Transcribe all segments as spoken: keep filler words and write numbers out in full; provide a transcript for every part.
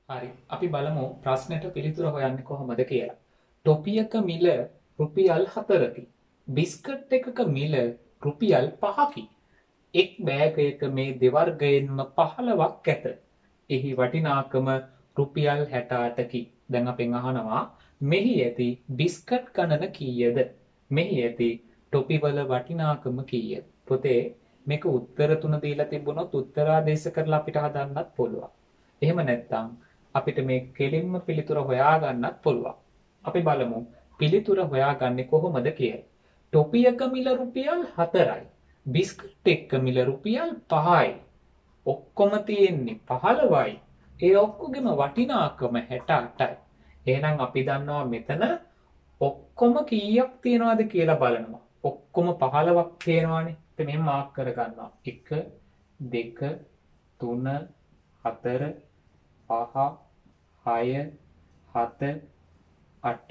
හරි. අපි බලමු ප්‍රශ්නෙට පිළිතුර හොයන්නේ කොහොමද කියලා. ටොපියක මිල රුපියල් හතරකි. බිස්කට් එකක මිල රුපියල් පහකි. එක් බෑගයක මේ දෙවර්ගයෙන්ම පහළොවක් ඇත. එහි වටිනාකම රුපියල් හැට අටකි. දැන් අපෙන් අහනවා මෙහි ඇති බිස්කට් ගණන කීයද? මෙහි ඇති ටොපිවල වටිනාකම කීයද? පොතේ මේක උත්තර තුන දීලා තිබුණොත් උත්තරාදේශ කරලා අපිට හදන්නත් පුළුවන්. එහෙම නැත්නම් අපිට මේ කෙලින්ම පිළිතුර හොයාගන්නත් පුළුවන්. අපි බලමු පිළිතුර හොයාගන්නේ කොහොමද කියලා. ටොපියක මිල රුපියල් හතරයි. බිස්කට් එක මිල රුපියල් පහයි. ඔක්කොම තියෙන්නේ පහළොවයි. ඒ ඔක්කොගෙම වටිනාකම හැට අටයි. එහෙනම් අපි දන්නවා මෙතන ඔක්කොම කීයක් තියනවද කියලා බලනවා. ඔක්කොම පහළොවක් තියෙනවානේ. අපි මෙහෙම මාක් කර ගන්නවා. එක දෙක තුන හතර පහ හය හත අට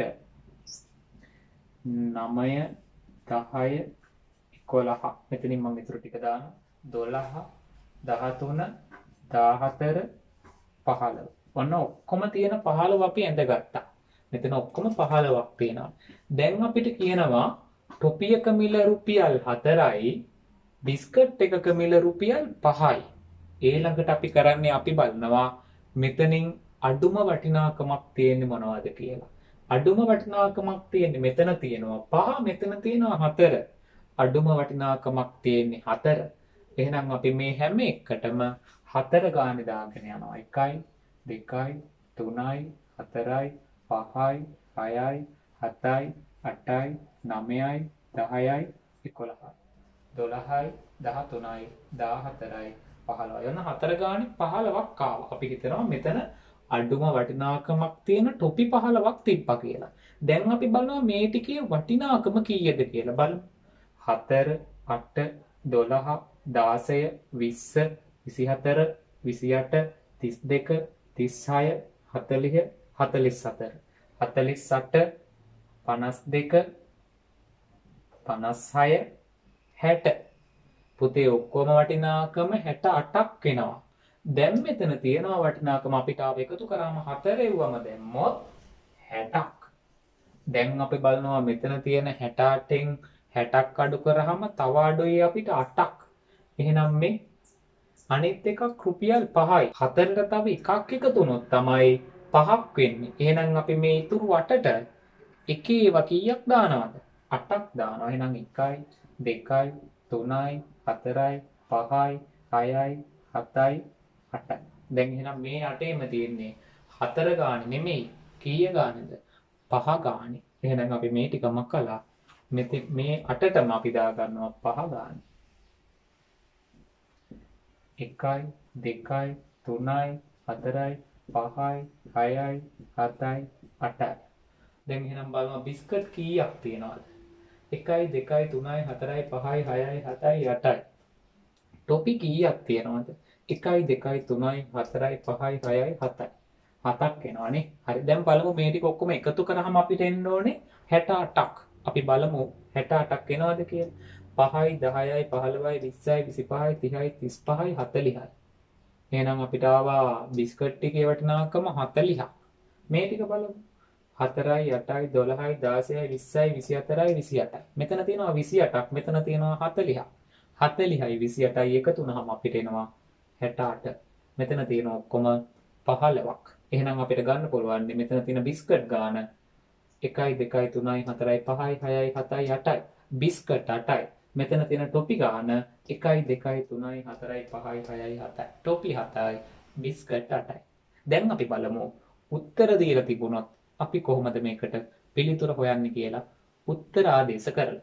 නවය දහය එකොළහ. මෙතනින් මම ඊටු ටික දානවා. දොළහ දහතුන දාහතර පහළොව. ඔන්න ඔක්කොම තියෙන පහළොව අපි ඇඳගත්තා. මෙතන ඔක්කොම පහළොවක් තියෙනවා. දැන් අපිට කියනවා ටොපියක මිල රුපියල් හතරයි බිස්කට් එකක මිල රුපියල් පහයි. ඊළඟට අපි කරන්නේ අපි බලනවා මෙතනින් අඩුම වටිනාකමක් තියෙන්නේ මොනවද කියලා. අඩුම වටිනාකමක් තියෙන්නේ මෙතන තියෙනවා පහ, මෙතන තියෙනවා හතර. අඩුම වටිනාකමක් තියෙන්නේ හතර. එහෙනම් අපි මේ හැම එකටම හතර ගානේ දාගෙන යනවා. එකයි දෙකයි තුනයි හතරයි පහයි හයයි හතයි අටයි නවයයි දහයයි එකොළහයි දොළහයි දහතුනයි දාහතරයි පහළොවයි. යන හතර ගානේ පහළොවක් ආවා. අපි හිතනවා මෙතන අඩුම වටිනාකමක් තියෙන ටොපි පහළොවක් තිබ්බා කියලා. දැන් අපි බලනවා මේ ටිකේ වටිනාකම කීයද කියලා බලමු. හතර අට දොළහ දාසය විස්ස විසිහතර විසිඅට තිස්දෙක තිස්හය හතළිහ හතළිස් හතර හතළිස් අට පනස් දෙක පනස් හය හැට. පුතේ ඔක්කොම වටිනාකම හැට අටක් වෙනවා. දැන් මෙතන තියෙනවා වටිනාකම අපිට ආව එකතු කරාම හතර එව්වම දැම්මොත් හැටක්. දැන් අපි බලනවා මෙතන තියෙන හැට අටෙන් හැටක් අඩු කරාම තව අඩුයි අපිට අටක්. එහෙනම් මේ අනිත් එකක් රුපියල් පහයි. හතරට තව එකක් එකතු වුණොත් තමයි පහක් වෙන්නේ. එහෙනම් අපි මේ ඉතුරු අටට එකේ ඒවා කීයක් දානවද? අටක් දානවා. එහෙනම් එකයි දෙකයි තුනයි හතරයි පහයි හයයි හතයි අටයි. දැන් එහෙනම් මේ අටේම තියෙන්නේ හතර ගානේ නෙමෙයි. කීය ගානේද? පහ ගානේ. එහෙනම් අපි මේ ටික මකලා මෙතෙ මේ අටටම අපි දා ගන්නවා පහ ගානේ. එකයි දෙකයි තුනයි හතරයි පහයි හයයි හතයි අටයි. දැන් එහෙනම් බලමු බිස්කට් කීයක් තියනවද? එකයි දෙකයි තුනයි හතරයි පහයි හයයි හතයි අටයි. ටොපි කීයක් තියනවද? එකයි දෙකයි තුනයි හතරයි පහයි හයයි හතයි. හතක් එනවනේ. හරි. දැන් බලමු මේ ටික ඔක්කොම එකතු කරාම අපිට එන්න ඕනේ හැට අටක්. අපි බලමු හැට අටක් එනවද කියලා. පහයි දහයයි පහළොවයි විස්සයි විසිපහයි තිහයි තිස්පහයි හතළිහයි. එහෙනම් අපිට ආවා බිස්කට් ටිකේ වටිනාකම හතළිහක්. මේ ටික බලමු. හතරයි අටයි දොළහයි දාසයයි විස්සයි විසිහතරයි විසිඅටයි. මෙතන තියෙනවා විසිඅටක්, මෙතන තියෙනවා හතළිහක්. හතළිහයි විසිඅටයි එකතු වුනහම අපිට එනවා හැට අට. මෙතන තියෙන ඔක්කොම පහළොවක්. එහෙනම් අපිට ගන්න පුළුවන් මෙතන තියෙන බිස්කට් ගාන එකයි දෙකයි තුනයි හතරයි පහයි හයයි හතයි අටයි. බිස්කට් අටයි. මෙතන තියෙන ටොපි ගාන එකයි දෙකයි තුනයි හතරයි පහයි හයයි හතයි. ටොපි හතයි බිස්කට් අටයි. දැන් අපි බලමු උත්තර දීලා තිබුණොත් අපි කොහොමද මේකට පිළිතුර හොයන්නේ කියලා උත්තර ආදේශ කරලා.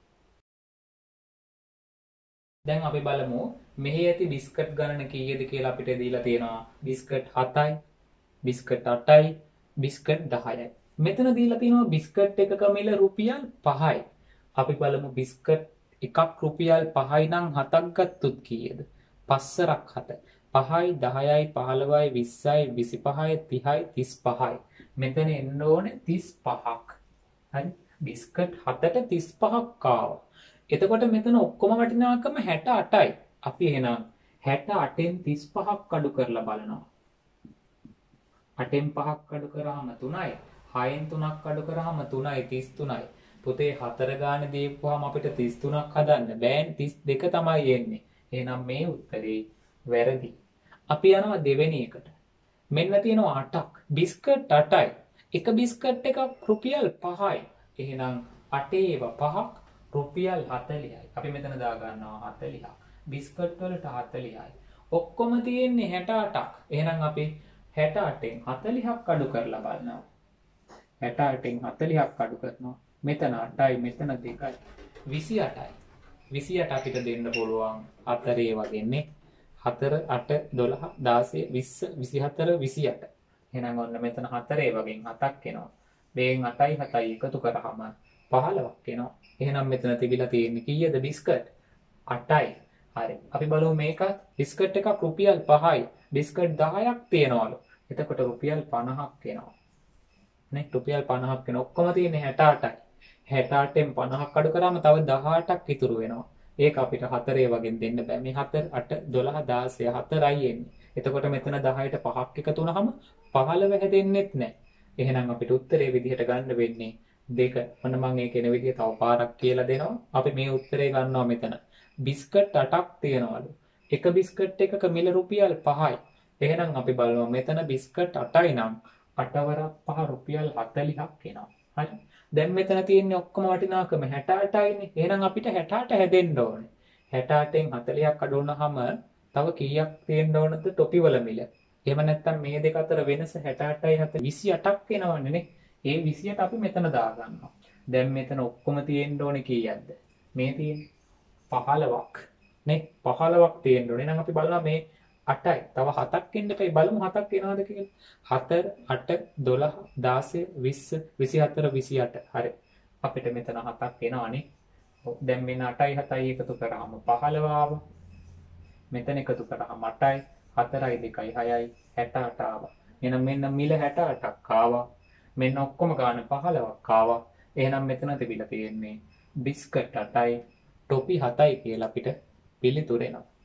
දැන් අපි බලමු මෙහි ඇති බිස්කට් ගණන කීයද කියලා අපිට දීලා තියෙනවා. බිස්කට් හතයි, බිස්කට් අටයි, බිස්කට් දහයයි. මෙතන දීලා තියෙනවා බිස්කට් එකක මිල රුපියල් පහයි. අපි බලමු බිස්කට් එකක් රුපියල් පහයි නම් හතක් ගත්තොත් කීයද? පස්සරක් හත. පහයි දහයයි පහළොවයි විස්සයි විසිපහයි තිහයි තිස්පහයි. මෙතන එන්න ඕනේ තිස් පහක්. හරි. බිස්කට් හතට තිස් පහක් ආවා. එතකොට මෙතන ඔක්කොම වටිනාකම හැට අටයි. අපි එහෙනම් හැට අටෙන් තිස් පහක් අඩු කරලා බලනවා. අටෙන් පහක් අඩු කරාම තුනයි. හයෙන් තුනක් අඩු කරාම තුනයි තිස් තුනයි. පුතේ හතර ගානේ දීපුවාම අපිට තිස් තුනක් හදන්න බෑනේ. තිස් දෙක තමයි එන්නේ. එහෙනම් මේ උත්තරේ වැරදි. අපි යනවා දෙවෙනි එකට. මෙන්න තියෙනවා අටක්. බිස්කට් අටයි. එක බිස්කට් එකක් රුපියල් පහයි. එහෙනම් අටේව පහක් රුපියල් හතළිහයි. අපි මෙතන දා ගන්නවා හතළිහක්. බිස්කට් වලට හතළිහයි. ඔක්කොම තියෙන්නේ හැට අටක්. එහෙනම් අපි හැට අටෙන් හතළිහක් අඩු කරලා බලනවා. හැට අටෙන් හතළිහක් අඩු කරනවා. මෙතන අටයි මෙතන දෙකයි. විසි අටයි. විසි අට අපිට දෙන්න පුළුවන් හතරේ වගේනේ. හතර අට දොළහ දාසය විස්ස විසිහතර විසිඅට. එහෙනම් ඔන්න මෙතන හතරේ වගෙන් හතක් එනවා. මේෙන් අටයි හතයි එකතු කරාම පහළොවක් එනවා. එහෙනම් මෙතන තිබිලා තියෙන්නේ කීයද බිස්කට්? අටයි. හරි. අපි බලමු මේකත්. බිස්කට් එකක් රුපියල් පහයි. බිස්කට් දහයක් තියනවලු. එතකොට රුපියල් පනහක් එනවා. නේ රුපියල් පනහක් එන ඔක්කොම තියෙන්නේ හැට අටයි. හැට අටෙන් පනහක් අඩු කරාම තව දහඅටක් ඉතුරු වෙනවා. ඒක අපිට හතරේ වගෙන් දෙන්න බෑ. මේ හතර අට දොළහ දාසය හතරයි එන්නේ. එතකොට මෙතන දහයට පහක් එකතු වුනහම පහළොව හැදෙන්නෙත් නෑ. එහෙනම් අපිට උත්තරේ විදිහට ගන්න වෙන්නේ දෙක. මොන මම ඒ කියන විදිහ තව පාරක් කියලා දෙනවා. අපි මේ උත්තරේ ගන්නවා මෙතන. බිස්කට් අටක් තියනවලු. එක බිස්කට් එකක මිල රුපියල් පහයි. එහෙනම් අපි බලමු මෙතන බිස්කට් අටයි නම් අට වරක් පහ රුපියල් හතළිහක් එනවා. හරි. දැන් මෙතන තියෙන්නේ ඔක්කොම වටිනාකම හැට අටයිනේ. එහෙනම් අපිට හැට අට හැදෙන්න ඕනේ. හැට අටෙන් හතළිහක් අඩු වුනහම තව කීයක් තියෙන්න ඕනද ටොපි වල මිල? එහෙම නැත්නම් මේ දෙක අතර වෙනස හැට අටයි හත විසිඅටක් එනවනේ නේ. ඒ විසිඅට අපි මෙතන දා ගන්නවා. දැන් මෙතන ඔක්කොම තියෙන්න ඕනේ කීයක්ද? මේ තියෙන්නේ පහළොවක් නේ. පහළොවක් තියෙන්න ඕනේ. එහෙනම් අපි බලනවා මේ අටයි. තව හතක් එන්න එපයි. බලමු හතක් එනවද කියලා. හතර අට දොළහ දාසය විස්ස විසිහතර විසිඅට. හරි. අපිට මෙතන හතක් එනවනේ. දැන් මෙන්න අටයි හතයි එකතු කරාම පහළොව ආවා. මෙතන එකතු කරාම අටයි හතරයි දෙකයි හයයි හැට අට ආවා. එහෙනම් මෙන්න මිල හැට අටක් ආවා. මෙන්න ඔක්කොම ගාන පහළොවක් ආවා. එහෙනම් මෙතන තිබිලා තියෙන්නේ බිස්කට් අටයි ටොපි හතයි කියලා අපිට පිළිතුර එනවා.